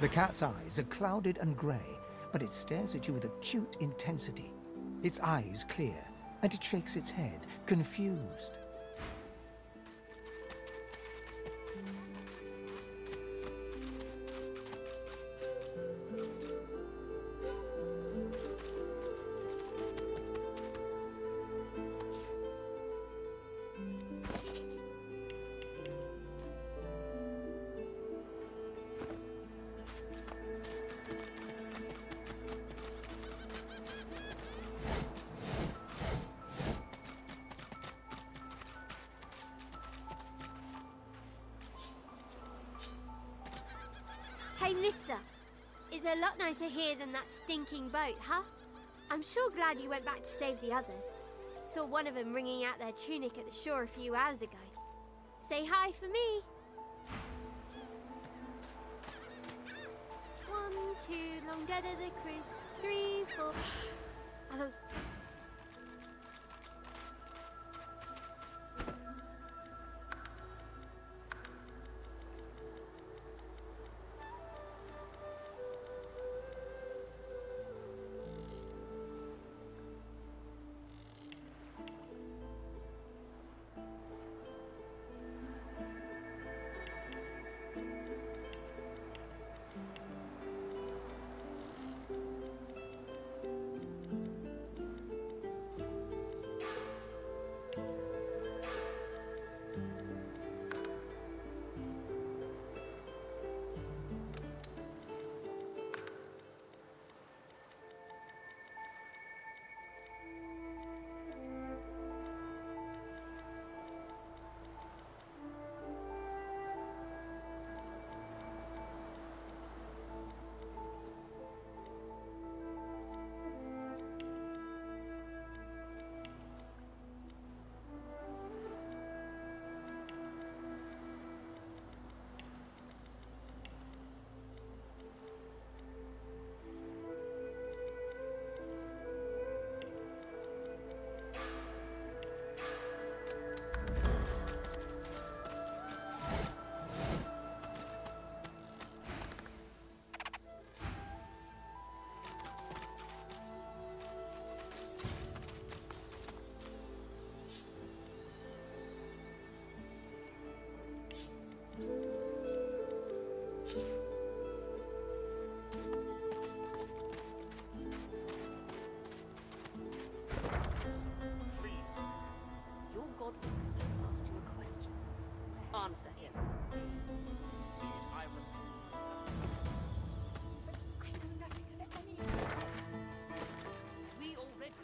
The cat's eyes are clouded and grey, but it stares at you with acute intensity. Its eyes clear, and it shakes its head, confused. Hey, mister. It's a lot nicer here than that stinking boat, huh? I'm sure glad you went back to save the others. Saw one of them wringing out their tunic at the shore a few hours ago. Say hi for me. 1, 2, long dead of the crew. 3, 4. I don't... Answer him. I know nothing of any. We already.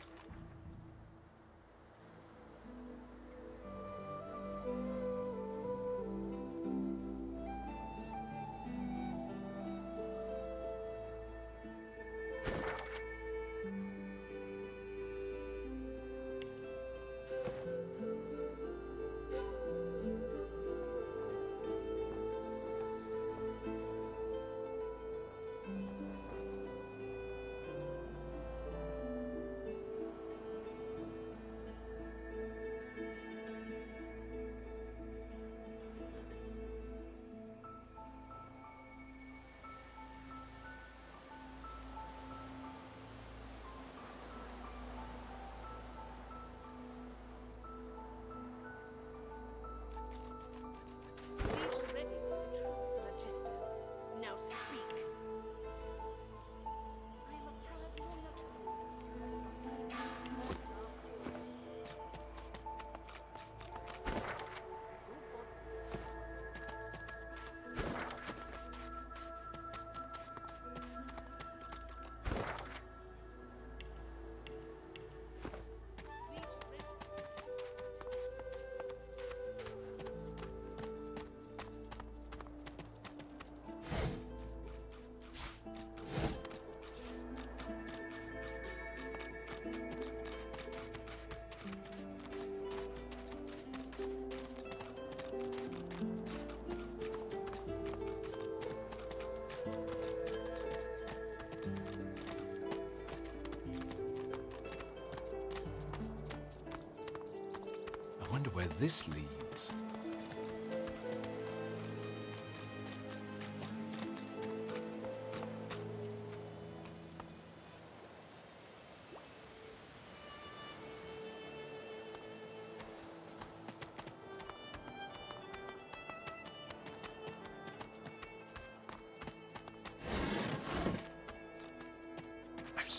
I wonder where this leads.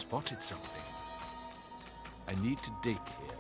spotted something. I need to dig here.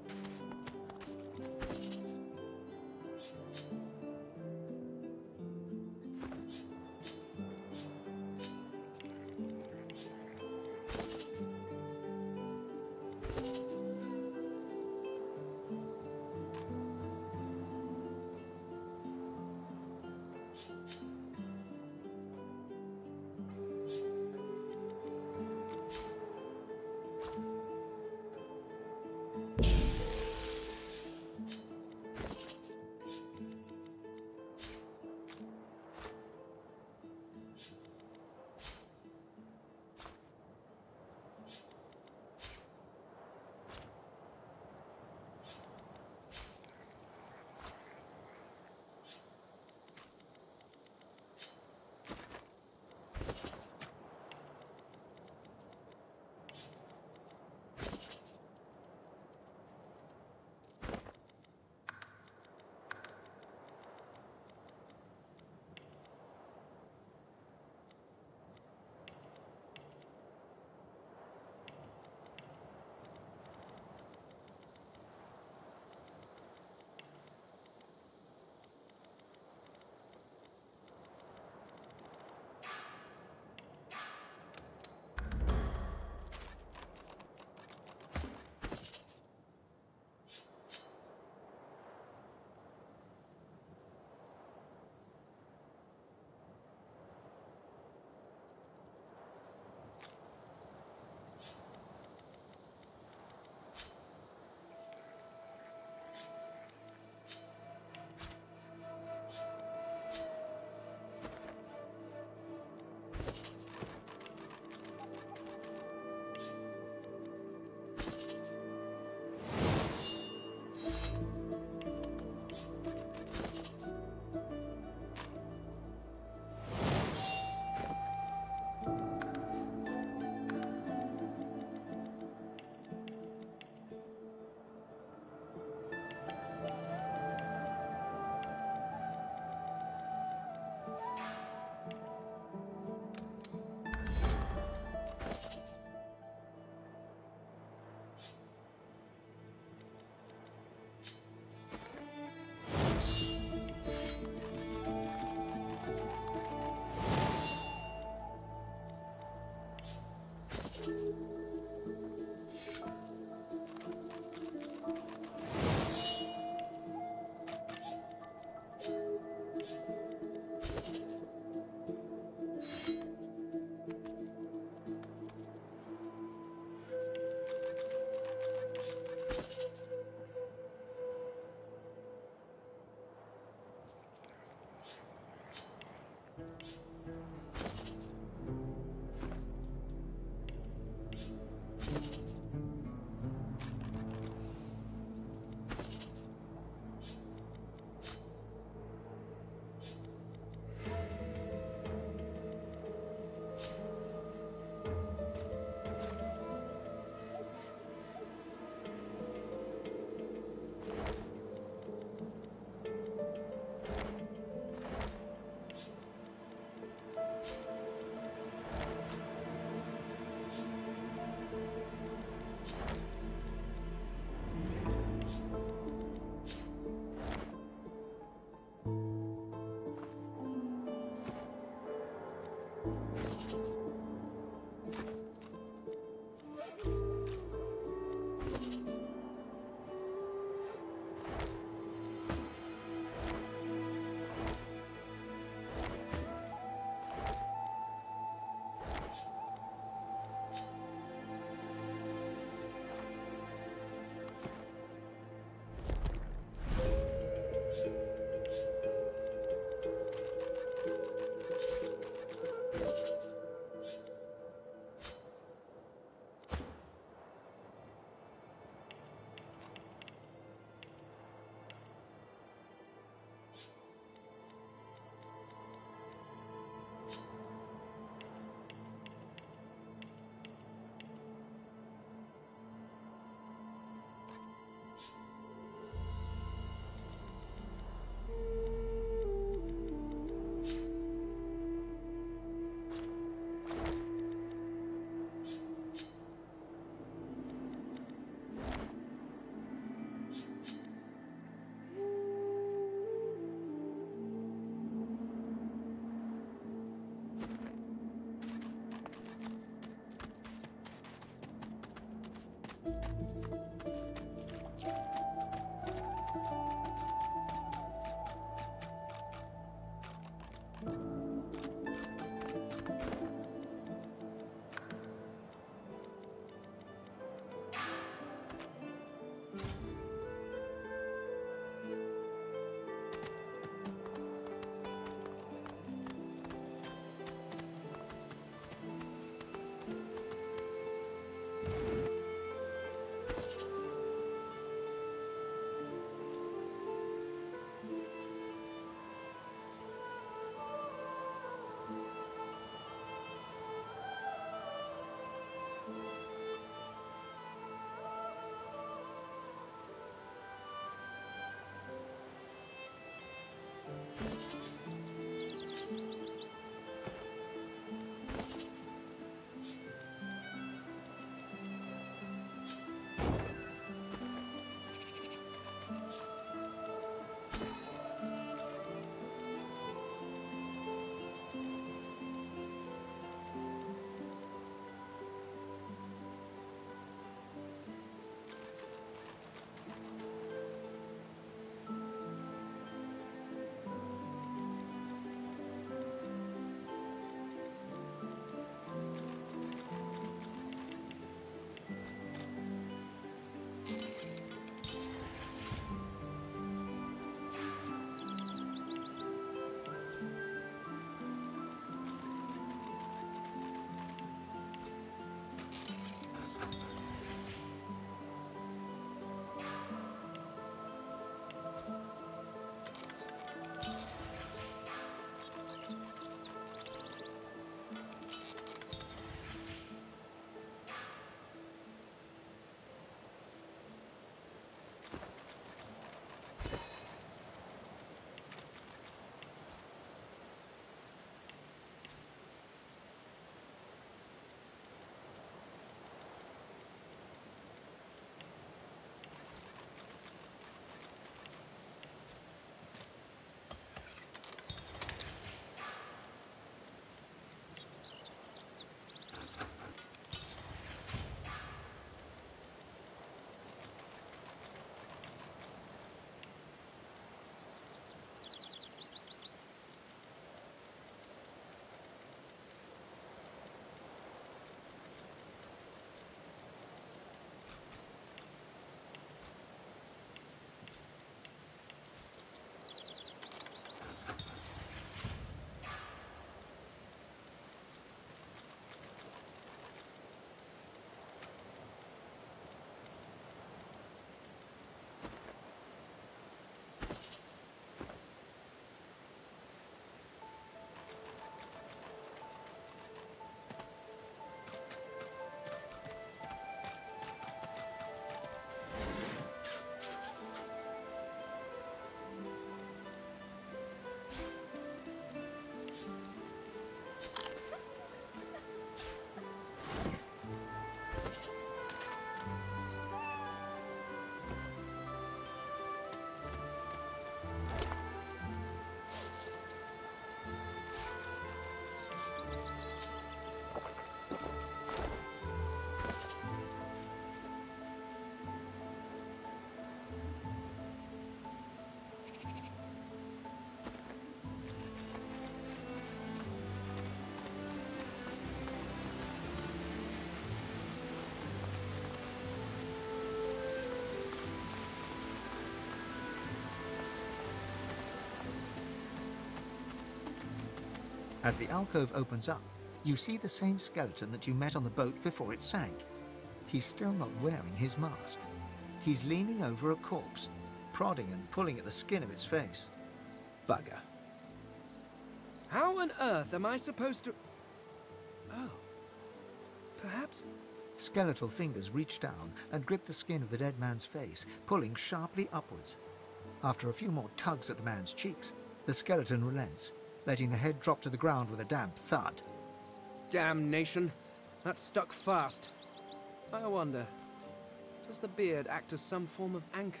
As the alcove opens up, you see the same skeleton that you met on the boat before it sank. He's still not wearing his mask. He's leaning over a corpse, prodding and pulling at the skin of its face. Bugger. How on earth am I supposed to... Oh. Perhaps... Skeletal fingers reach down and grip the skin of the dead man's face, pulling sharply upwards. After a few more tugs at the man's cheeks, the skeleton relents, letting the head drop to the ground with a damp thud. Damnation. That stuck fast. I wonder, does the beard act as some form of anchor?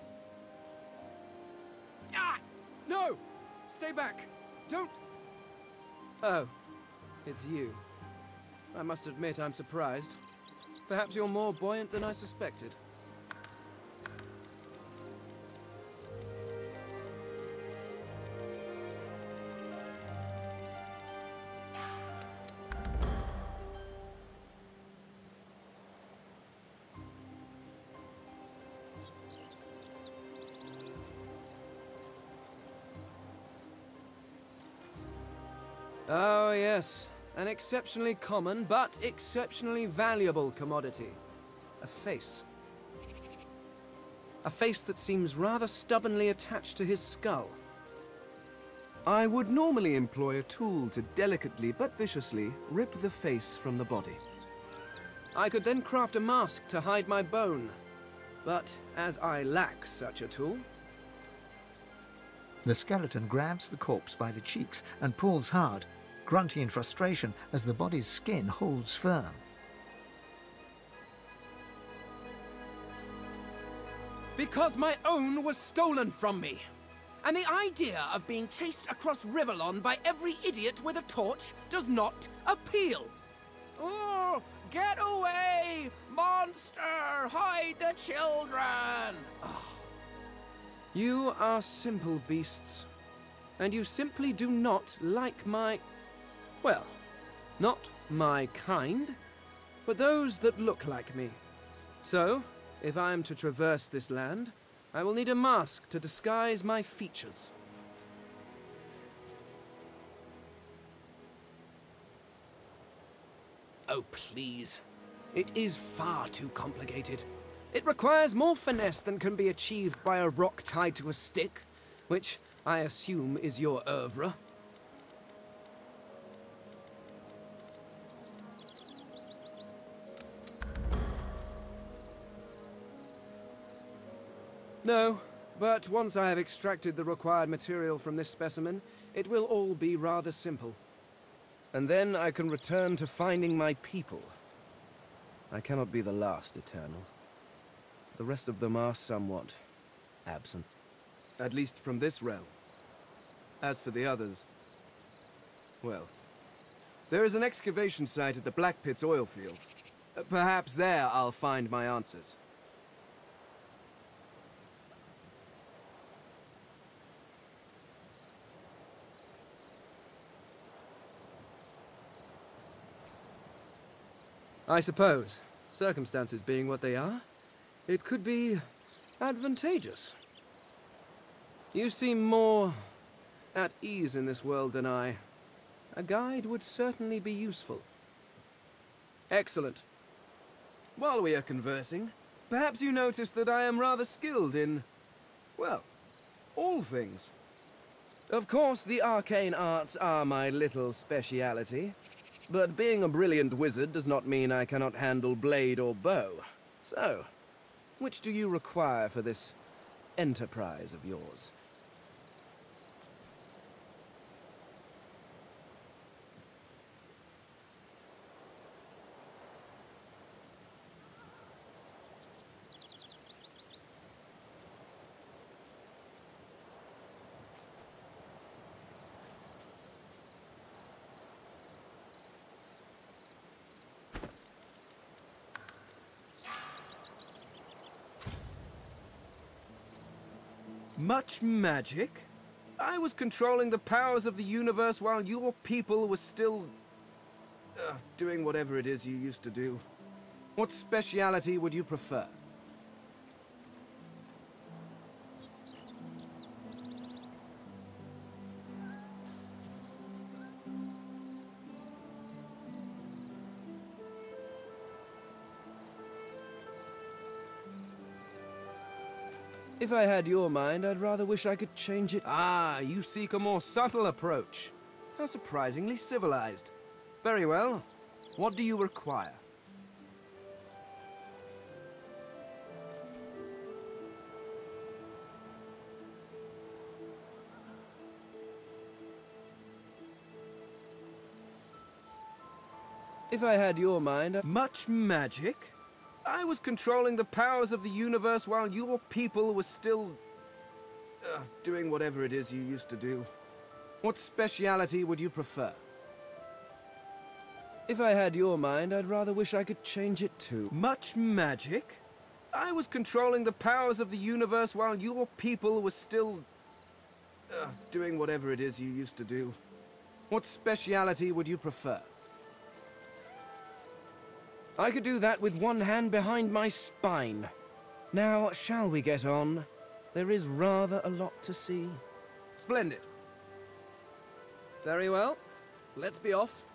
Ah! No! Stay back! Don't... Oh, it's you. I must admit I'm surprised. Perhaps you're more buoyant than I suspected. Oh, yes. An exceptionally common, but exceptionally valuable commodity. A face. A face that seems rather stubbornly attached to his skull. I would normally employ a tool to delicately but viciously rip the face from the body. I could then craft a mask to hide my bone. But as I lack such a tool... The skeleton grabs the corpse by the cheeks and pulls hard, grunting in frustration as the body's skin holds firm. Because my own was stolen from me. And the idea of being chased across Rivellon by every idiot with a torch does not appeal. Oh, get away! Monster! Hide the children! Oh. You are simple beasts. And you simply do not like my... Well, not my kind, but those that look like me. So, if I am to traverse this land, I will need a mask to disguise my features. Oh, please. It is far too complicated. It requires more finesse than can be achieved by a rock tied to a stick, which I assume is your oeuvre. No, but once I have extracted the required material from this specimen, it will all be rather simple. And then I can return to finding my people. I cannot be the last Eternal. The rest of them are somewhat absent. At least from this realm. As for the others, well, there is an excavation site at the Black Pits oil fields. Perhaps there I'll find my answers. I suppose, circumstances being what they are, it could be advantageous. You seem more at ease in this world than I. A guide would certainly be useful. Excellent. While we are conversing, perhaps you notice that I am rather skilled in, well, all things. Of course, the arcane arts are my little speciality. But being a brilliant wizard does not mean I cannot handle blade or bow. So, which do you require for this enterprise of yours? Much magic? I was controlling the powers of the universe while your people were still... doing whatever it is you used to do. What speciality would you prefer? If I had your mind, I'd rather wish I could change it. Ah, you seek a more subtle approach. How surprisingly civilized. Very well. What do you require? If I had your mind, much magic? I was controlling the powers of the universe while your people were still... doing whatever it is you used to do. What speciality would you prefer? If I had your mind, I'd rather wish I could change it too. Much magic? I was controlling the powers of the universe while your people were still... doing whatever it is you used to do. What speciality would you prefer? I could do that with one hand behind my spine. Now, shall we get on? There is rather a lot to see. Splendid. Very well. Let's be off.